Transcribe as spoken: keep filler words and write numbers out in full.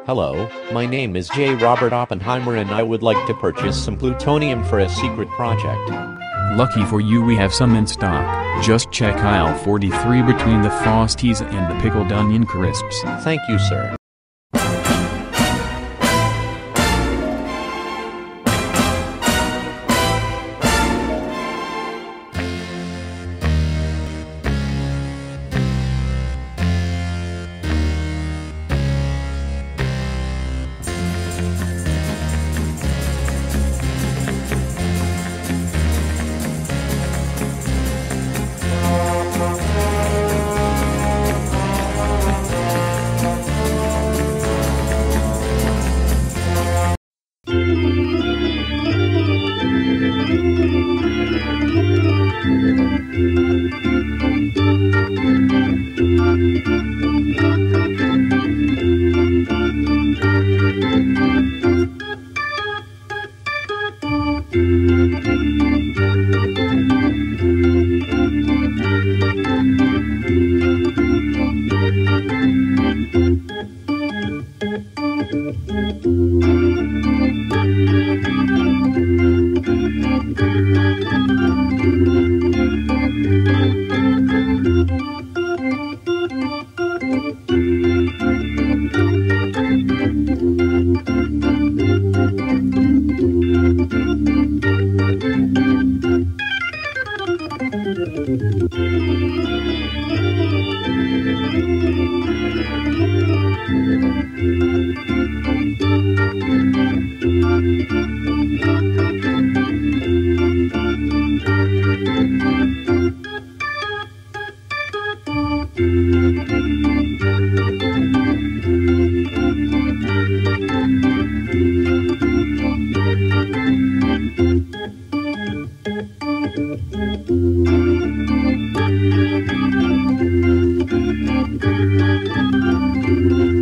Hello, my name is J. Robert Oppenheimer and I would like to purchase some plutonium for a secret project. Lucky for you, we have some in stock. Just check aisle forty-three between the Frosties and the pickled onion crisps. Thank you, sir. Thank you.